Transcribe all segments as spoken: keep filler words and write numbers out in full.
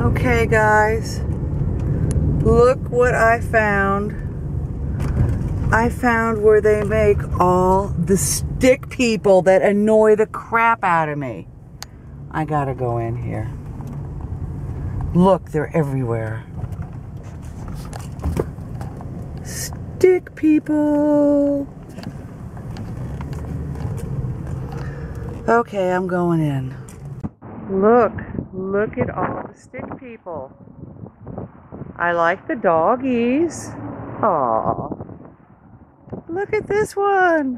Okay guys, look what I found. I found where they make all the stick people that annoy the crap out of me. I gotta go in here. Look, they're everywhere. Stick people. Okay, I'm going in. Look, look at all the stick people. I like the doggies. Aww. Look at this one.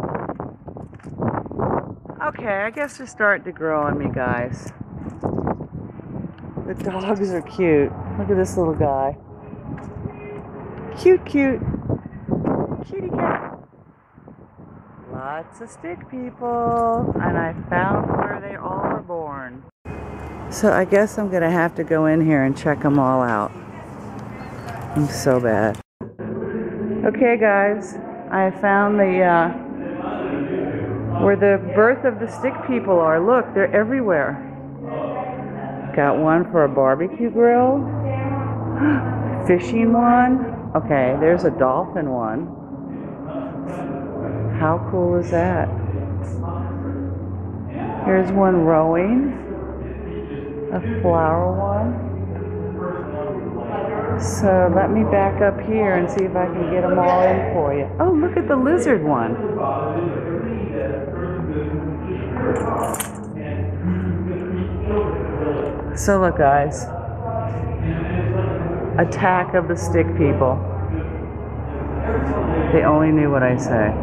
Okay, I guess they're starting to grow on me, guys. The dogs are cute. Look at this little guy. Cute, cute. Kitty cat. Lots of stick people. And I found where they all were born. So I guess I'm going to have to go in here and check them all out. I'm so bad. Okay, guys. I found the, uh, where the birth of the stick people are. Look, they're everywhere. Got one for a barbecue grill. Fishing one. Okay, there's a dolphin one. How cool is that? Here's one rowing. A flower one. So let me back up here and see if I can get them all in for you. Oh, look at the lizard one. So look, guys. Attack of the stick people. They only knew what I say.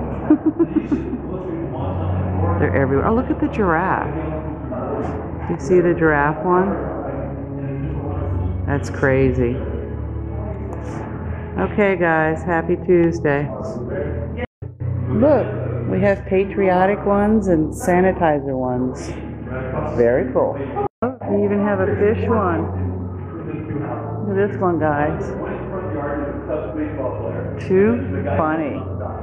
They're everywhere. Oh, look at the giraffe. You see the giraffe one? That's crazy. Okay, guys, happy Tuesday. Look, we have patriotic ones and sanitizer ones. Very cool. Oh, we even have a fish one. Look at this one, guys. Too funny.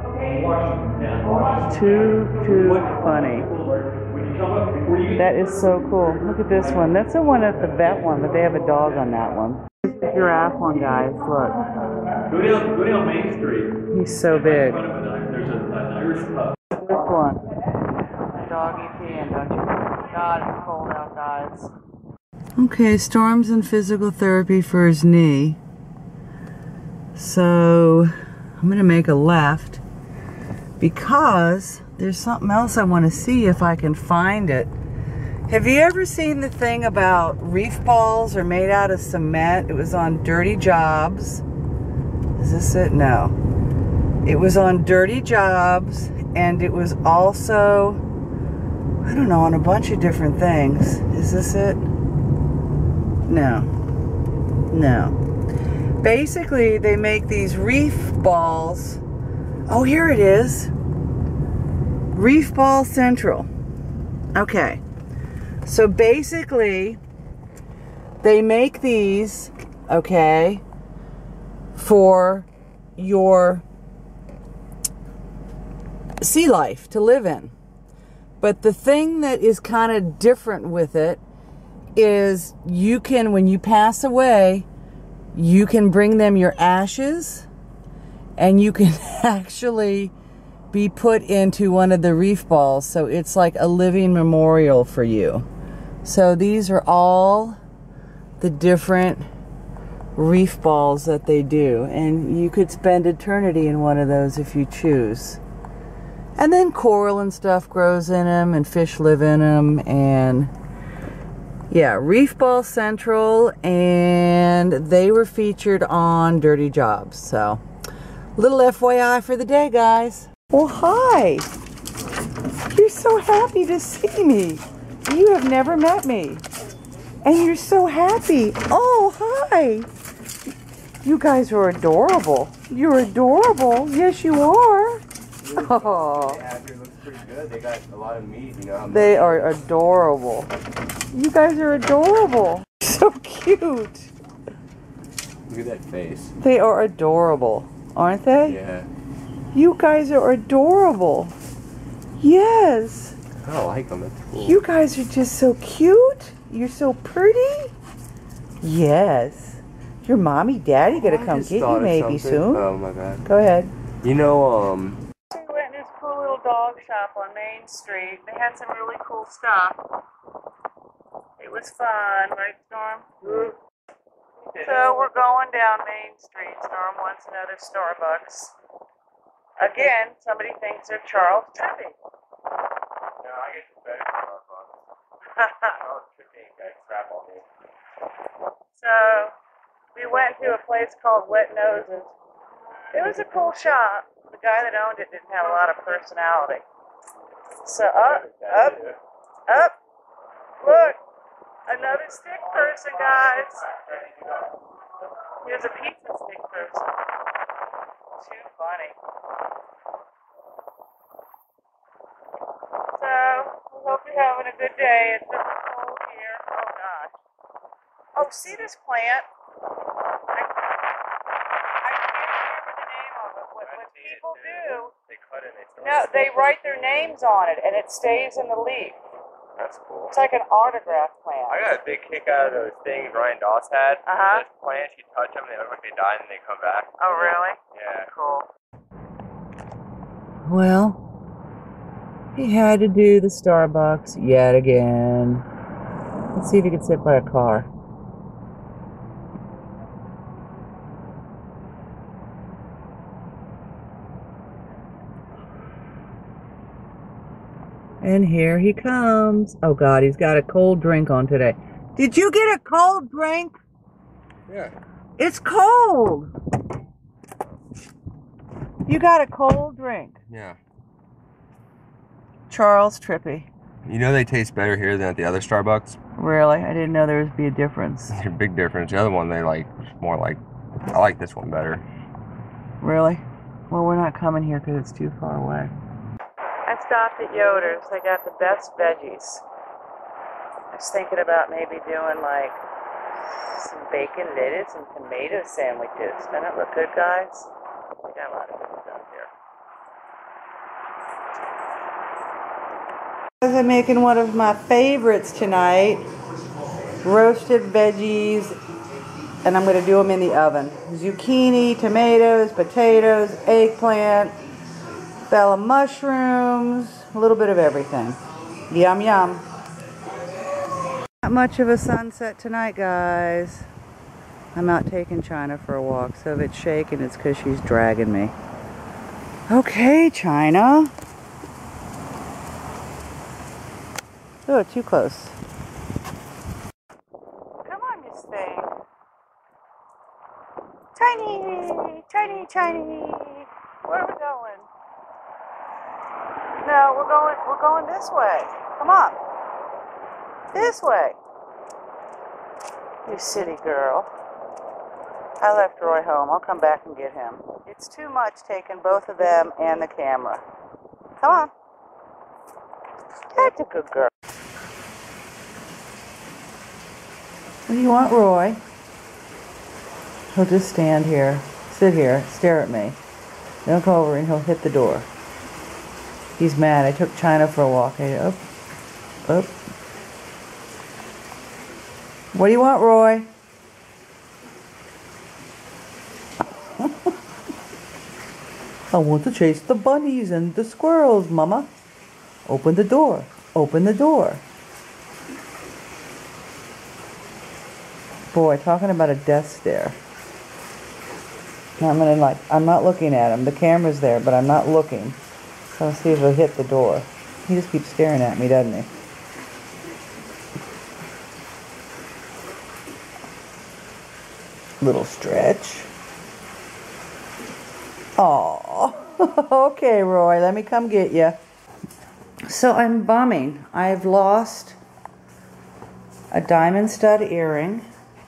Too, too funny. That is so cool. Look at this one. That's the one at the vet one, but they have a dog on that one. Here's the giraffe one, guys. Look. Go down, go down Main Street. He's so big. There's an Irish pub. This one. Doggy peeing, don't you? God, it's cold out, guys. Okay, Storm's in physical therapy for his knee. So, I'm going to make a left because there's something else I want to see if I can find it. Have you ever seen the thing about reef balls are made out of cement? It was on Dirty Jobs. Is this it? No. It was on Dirty Jobs, and it was also, I don't know, on a bunch of different things. Is this it? No. No. Basically, they make these reef balls. Oh, here it is. Reef Ball Central. Okay. So basically, they make these, okay, for your sea life to live in. But the thing that is kind of different with it is you can, when you pass away, you can bring them your ashes and you can actually be put into one of the reef balls. So it's like a living memorial for you. So these are all the different reef balls that they do, and you could spend eternity in one of those if you choose. And then coral and stuff grows in them, and fish live in them, and yeah, Reef Ball Central, and they were featured on Dirty Jobs. So, little F Y I for the day, guys. Well, hi. You're so happy to see me. You have never met me. And you're so happy. Oh, hi. You guys are adorable. You're adorable. Yes, you are. Oh. It looks pretty good. They got a lot of meat, you know. They are adorable. You guys are adorable. So cute. Look at that face. They are adorable, aren't they? Yeah. You guys are adorable. Yes. I like them. That's cool. You guys are just so cute. You're so pretty. Yes. Is your mommy, daddy gonna come get you maybe soon? Oh my god. Go ahead. You know, um... We went to this cool little dog shop on Main Street. They had some really cool stuff. It was fun, right, Storm? So we're going down Main Street. Storm wants another Starbucks. Again, somebody thinks they're Charles Trippy. No, I get the better Starbucks. Charles Trippy got crap on me. So we went to a place called Wet Noses. It was a cool shop. The guy that owned it didn't have a lot of personality. So up, up, up. Look, another stick person, guys. Here's a pizza stick person. Too funny. So, we hope you're having a good day. It's really cold here. Oh, gosh. Oh, see this plant? I, I can't remember the name of it. What, what people do, They cut it and they no, they write their names on it, and it stays in the leaf. That's cool. It's like an autograph plant. I got a big kick out of those things Ryan Doss had. Uh-huh. Those plants, you touch them, they look like they die, and then they come back. Oh, really? Yeah. Cool. Well, he had to do the Starbucks yet again. Let's see if he can sit by a car. And here he comes. Oh, God, he's got a cold drink on today. Did you get a cold drink? Yeah. It's cold. You got a cold drink. Yeah. Charles Trippy. You know they taste better here than at the other Starbucks? Really? I didn't know there would be a difference. There's a big difference. The other one, they like, more like, I like this one better. Really? Well, we're not coming here because it's too far away. I stopped at Yoder's. They got the best veggies. I was thinking about maybe doing like some bacon, lettuce, and tomato sandwiches. Doesn't it look good, guys? We got a lot of good stuff here. I'm making one of my favorites tonight. Roasted veggies. And I'm going to do them in the oven. Zucchini, tomatoes, potatoes, eggplant, bella mushrooms, a little bit of everything. Yum, yum. Not much of a sunset tonight, guys. I'm out taking China for a walk, so if it's shaking, it's because she's dragging me. Okay, China. Oh, too close. Come on, Miss Thing. Tiny, tiny, tiny. Where are we going? No, we're going. We're going this way. Come on. This way. You city girl. I left Roy home. I'll come back and get him. It's too much taking both of them and the camera. Come on. That's a good girl. What do you want, Roy? He'll just stand here, sit here, stare at me. Then he'll go over and he'll hit the door. He's mad. I took China for a walk. I, up, up. What do you want, Roy? I want to chase the bunnies and the squirrels, Mama. Open the door. Open the door. Boy, talking about a death stare. Now I'm gonna like, I'm not looking at him. The camera's there, but I'm not looking. So I'll see if he'll hit the door. He just keeps staring at me, doesn't he? Little stretch. Aww. Okay, Roy, let me come get you. So I'm bumming. I've lost a diamond stud earring.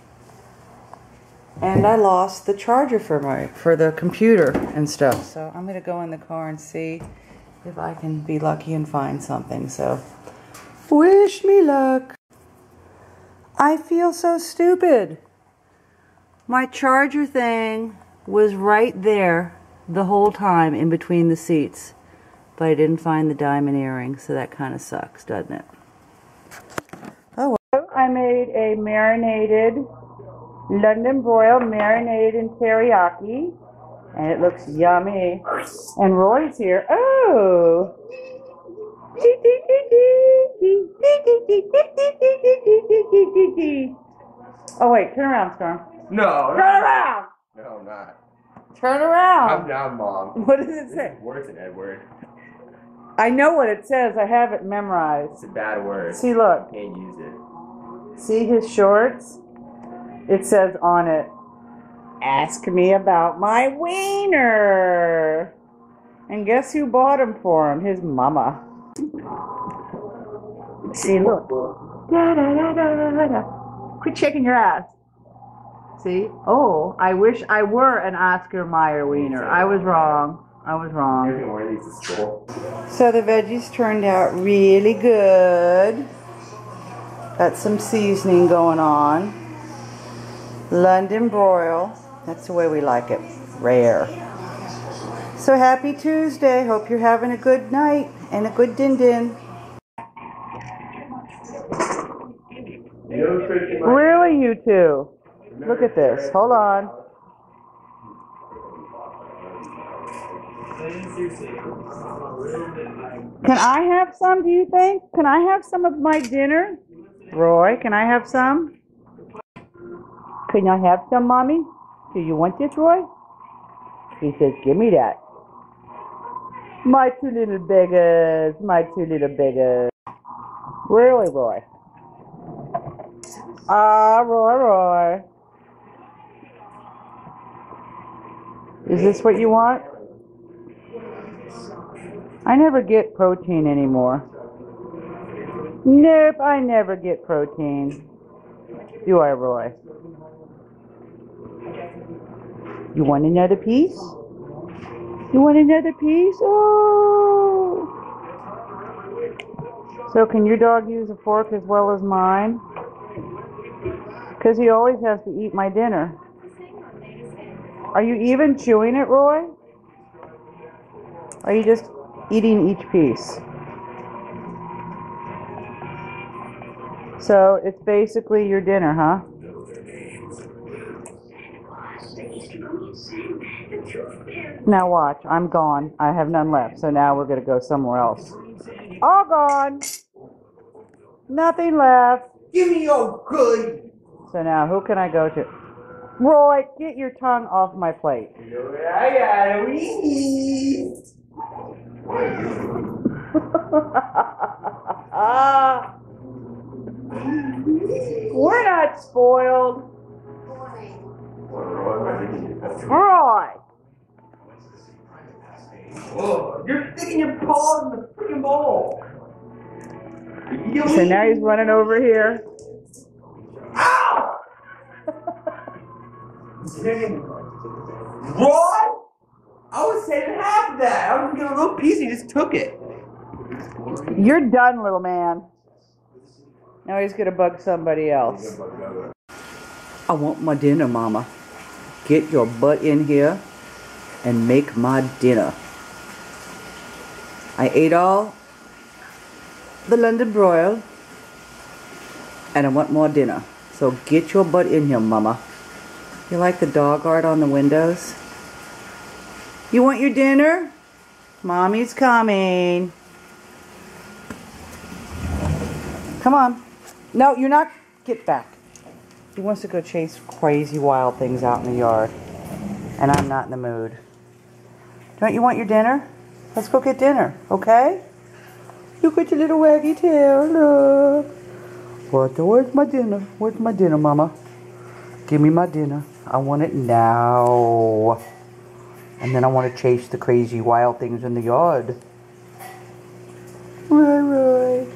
And I lost the charger for my for the computer and stuff. So I'm gonna go in the car and see if I can be lucky and find something. So wish me luck. I feel so stupid. My charger thing was right there the whole time in between the seats. But I didn't find the diamond earring, so that kind of sucks, doesn't it? Oh well. I made a marinated London broil marinated in teriyaki. And it looks yummy. And Roy's here. Oh! Oh wait, turn around, Storm. No. Turn around! No, I'm not. Turn around! Calm down, Mom. What does it say? This is worse than Edward. I know what it says. I have it memorized. It's a bad word. See, look. You can't use it. See his shorts? It says on it, ask me about my wiener. And guess who bought him for him? His mama. See, look. Da, da, da, da, da, da. Quit shaking your ass. See? Oh, I wish I were an Oscar Mayer wiener. I was wrong. I was wrong. So the veggies turned out really good. Got some seasoning going on. London broil. That's the way we like it. Rare. So happy Tuesday. Hope you're having a good night and a good din din. Really, you two? Look at this. Hold on. Can I have some, do you think? Can I have some of my dinner? Roy, can I have some? Can I have some, Mommy? Do you want this, Roy? He says, give me that. My two little beggars. My two little beggars. Really, Roy? Ah, Roy, Roy. Is this what you want? I never get protein anymore. Nope, I never get protein. Do I, Roy? You want another piece? You want another piece? Oh! So can your dog use a fork as well as mine? Because he always has to eat my dinner. Are you even chewing it, Roy? Are you just eating each piece? So it's basically your dinner, huh? Now watch, I'm gone. I have none left, so now we're going to go somewhere else. All gone. Nothing left. Give me your good. So now who can I go to? Roy, get your tongue off my plate. I gotta eat. We're not spoiled. Roy. Oh, you're sticking your paw in the freaking bowl. So now he's running over here. Ow! Roy? I was saving half of that. I was gonna get a little piece and he just took it. You're done, little man. Now he's gonna bug somebody else. I want my dinner, Mama. Get your butt in here and make my dinner. I ate all the London broil and I want more dinner. So get your butt in here, Mama. You like the dog art on the windows? You want your dinner? Mommy's coming. Come on. No, you're not. Get back. He wants to go chase crazy wild things out in the yard. And I'm not in the mood. Don't you want your dinner? Let's go get dinner, okay? Look at your little waggy tail, look. What? Where's my dinner? Where's my dinner, Mama? Give me my dinner. I want it now. And then I want to chase the crazy wild things in the yard. Roy, Roy.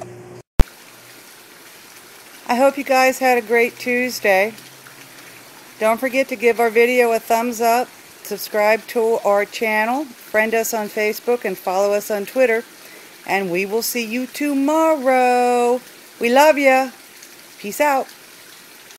I hope you guys had a great Tuesday. Don't forget to give our video a thumbs up, subscribe to our channel, friend us on Facebook, and follow us on Twitter. And we will see you tomorrow. We love ya. Peace out.